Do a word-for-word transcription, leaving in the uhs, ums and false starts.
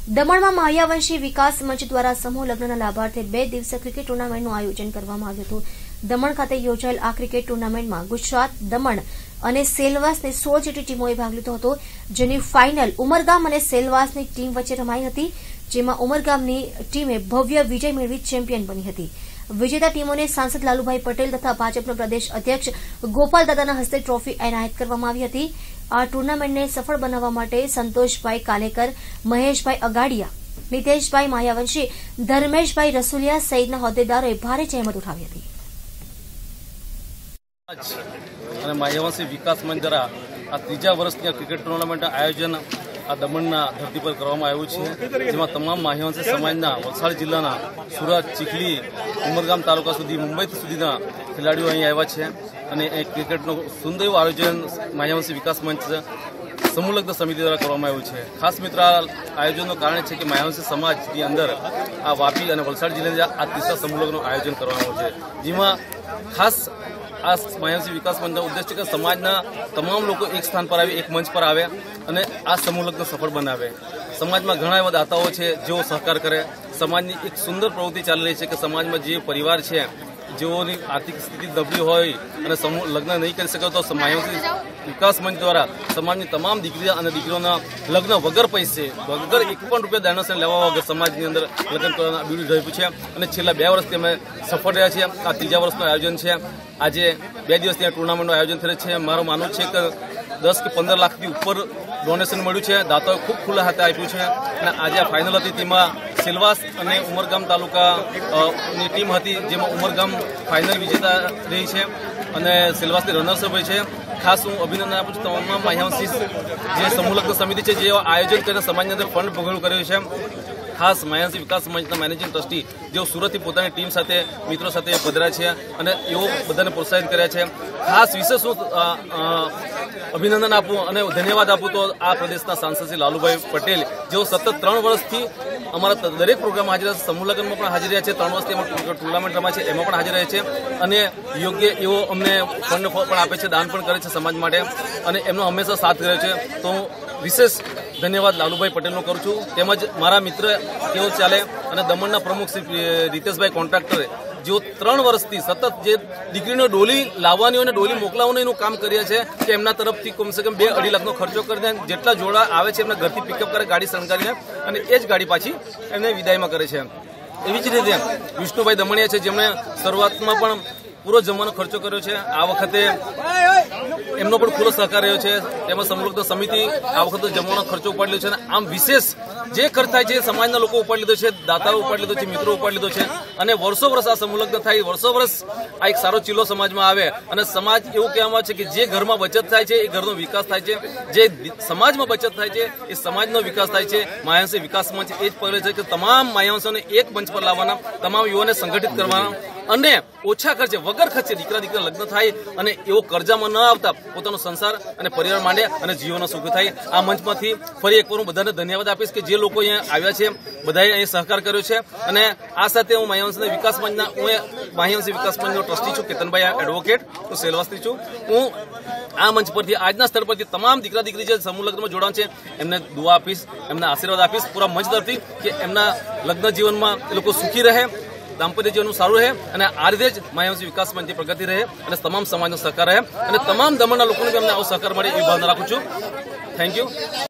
દમણમાં માયાવંશી વિકાસ મંચ દ્વારા સમૂહ લગ્નના લાભાર્થે બે દિવસીય ક્રિકેટ ટુર્નામેન્ટનું આયોજન કરવામાં આવ્યું હતું। દમણ ખાતે યોજાયેલ આ ક્રિકેટ ટુર્નામેન્ટમાં ગુજરાત, દમણ અને સેલવાસની સોળ જેટલી ટીમોએ ભાગ લીધો હતો, જેની ફાઇનલ ઉમરગામ અને સેલવાસની ટીમ વચ્ચે રમાઈ હતી, જેમાં ઉમરગામની ટીમે ભવ્ય વિજય મેળવી ચેમ્પિયન બની હતી। વિજેતા ટીમોને સાંસદ લાલુભાઈ પટેલ તથા ભાજપના પ્રદેશ અધ્યક્ષ ગોપાલ દાદાના હસ્તે ટ્રોફી એનાયત કરવામાં આવી હતી। આ ટુર્નામેન્ટને સફળ બનાવવા માટે સંતોષભાઈ કાલેકર, મહેશભાઈ અગાડિયા, નિતેશભાઈ માયાવંશી, ધર્મેશભાઈ રસુલિયા સહિતના હોદ્દેદારોએ ભારે જહેમત ઉઠાવી હતી। અને માયાવંશી વિકાસ મંચ દ્વારા આ ત્રીજા વર્ષની ક્રિકેટ ટુર્નામેન્ટનું આયોજન આ દમણના ધરતી પર કરવામાં આવ્યું છે, જેમાં તમામ માયાવંશી સમાજના વલસાડ જિલ્લાના સુરત, ચીખલી, ઉમરગામ તાલુકા સુધી, મુંબઈ સુધીના ખેલાડીઓ અહીં આવ્યા છે અને એ ક્રિકેટનું સુંદર એવું આયોજન માયાવંશી વિકાસ મંચ સમૂહ લગ્ન સમિતિ દ્વારા કરવામાં આવ્યું છે। ખાસ મિત્ર, આ આયોજનનું કારણ છે કે માયાવંશી સમાજની અંદર આ વાપી અને વલસાડ જિલ્લાની આ ત્રીજા સમૂહ લગ્નનું આયોજન કરવામાં આવ્યું છે, જેમાં ખાસ આ માયાવંશી વિકાસ મંચનો ઉદ્દેશ છે કે સમાજના તમામ લોકો એક સ્થાન પર આવે, એક મંચ પર આવે અને આ સમૂહ લગ્ન સફળ બનાવે। સમાજમાં ઘણા એવા દાતાઓ છે જેઓ સહકાર કરે। સમાજની એક સુંદર પ્રવૃત્તિ ચાલી રહી છે કે સમાજમાં જે પરિવાર છે જેઓની આર્થિક સ્થિતિ નબળી હોય અને સમૂહ લગ્ન નહીં કરી શકે તો માયાવંશી વિકાસ મંચ દ્વારા સમાજની તમામ દીકરી અને દીકરીઓના લગ્ન વગર પૈસે, વગર એક પણ રૂપિયા ડોનેશન લેવા વગર સમાજની અંદર લગ્ન કરવાના બીડું રહ્યું છે અને છેલ્લા બે વર્ષથી અમે સફળ રહ્યા છીએ। આ ત્રીજા વર્ષનું આયોજન છે। આજે બે દિવસની આ ટુર્નામેન્ટનું આયોજન થયું છે। મારું માનવું છે કે દસ કે પંદર લાખથી ઉપર ડોનેશન મળ્યું છે। દાતાઓએ ખૂબ ખુલ્લા હાથે આપ્યું છે અને આજે આ ફાઇનલ હતી, તેમાં સેલવાસ અને ઉમરગામ તાલુકાની ટીમ હતી, જેમાં ઉમરગામ ફાઇનલ વિજેતા રહી છે અને સેલવાસની રનર્સઅપ છે। ખાસ હું અભિનંદન આપું છું તમામ માયાવંશી જે સમૂહ લગ્ન સમિતિ છે, જે આયોજન કરીને સમાજની અંદર ફંડ ભેગું કર્યું છે। ખાસ માયાવંશી વિકાસ મંચના મેનેજિંગ ટ્રસ્ટી જેઓ સુરતથી પોતાની ટીમ સાથે, મિત્રો સાથે પધર્યા છે અને એઓ બધાને પ્રોત્સાહિત કર્યા છે। ખાસ વિશેષ હું અભિનંદન આપું અને ધન્યવાદ આપું તો આ પ્રદેશના સાંસદ શ્રી લાલુભાઈ પટેલ, જેઓ સતત ત્રણ વર્ષથી અમારા દરેક પ્રોગ્રામમાં હાજર છે, સમૂહ લગ્નમાં પણ હાજર રહ્યા છે, ત્રણ વર્ષથી અમારા ટુર્નામેન્ટ રમાય છે એમાં પણ હાજર રહે છે અને યોગ્ય એવો અમને ફંડ પણ આપે છે, દાન પણ કરે છે સમાજ માટે અને એમનો હંમેશા સાથ રહ્યો છે। તો વિશેષ ધન્યવાદ લાલુભાઈ પટેલનો કરું છું। તેમજ મારા મિત્ર કેવો ચાલે અને દમણના પ્રમુખ શ્રી રીતેશભાઈ કોન્ટ્રાક્ટરે જેઓ ત્રણ વર્ષથી સતત જે દીકરીનો ડોલી લાવવાની અને ડોલી મોકલાવવાનું એનું કામ કર્યા છે કે એમના તરફથી કમસે કમ બે અઢી લાખનો ખર્ચો કરીને જેટલા જોડા આવે છે એમના ઘરથી પિકઅપ કરે ગાડી શણગારીને અને એ જ ગાડી પાછી એમને વિદાયમાં કરે છે। એવી જ રીતે વિષ્ણુભાઈ દમણિયા છે, જેમણે શરૂઆતમાં પણ પૂરો જમવાનો ખર્ચો કર્યો છે। આ વખતે એમનો પણ ખુલ્લો સહકાર રહ્યો છે। તેમજ સમૂહ લગ્ન સમિતિ આ વખતે જમવાનો ખર્ચો ઉપાડી લીધો છે અને આમ વિશેષ જે ખર્ચ થાય છે સમાજના લોકો ઉપાડી લીધો છે, દાતાઓ ઉપાડી લીધો છે, મિત્રો ઉપાડી લીધો છે અને વર્ષો વર્ષ આ સમૂહ લગ્ન થાય, વર્ષો વર્ષ આ એક સારો ચીલો સમાજમાં આવે અને સમાજ એવું કહેવામાં છે કે જે ઘરમાં બચત થાય છે એ ઘરનો વિકાસ થાય છે, જે સમાજમાં બચત થાય છે એ સમાજનો વિકાસ થાય છે। માયાવંશી વિકાસ મંચ એ જ પગલે છે કે તમામ માયાવંશોને એક મંચ પર લાવવાના, તમામ યુવાને સંગઠિત કરવાના અને ઓછા ખર્ચે, વગર ખર્ચે દીકરા દીકરા લગ્ન થાય અને એવો કર્જામાં ન આવતા પોતાનો સંસાર અને પરિવાર માંડે અને જીવનનો સુખ થાય। આ મંચમાંથી ફરી એકવાર હું બધાને ધન્યવાદ આપીશ કે જે લોકો અહીંયા આવ્યા છે, બધાએ અહીં સહકાર કર્યો છે અને આ સાથે હું માયાવંશી વિકાસ મંચના હું માયાવંશી વિકાસ મંચનો ટ્રસ્ટી છું, કેતનભાઈ એડવોકેટ, હું સેલવાસથી છું। હું આ મંચ પરથી, આજના સ્તર પરથી તમામ દીકરા દીકરી જે સમૂહ લગ્નમાં જોડાણ છે એમને દુઆ આપીશ, એમને આશીર્વાદ આપીશ પૂરા મંચ તરફથી કે એમના લગ્ન જીવનમાં એ લોકો સુખી રહે, દાંપત્ય જીવનનું સારું રહે અને આ રીતે જ માયાવંશી વિકાસ મંચની પ્રગતિ રહે અને તમામ સમાજનો સહકાર રહે અને તમામ દમણના લોકોને બી અમને આવો સહકાર મળે એવી ભાવના રાખું છું। Thank you.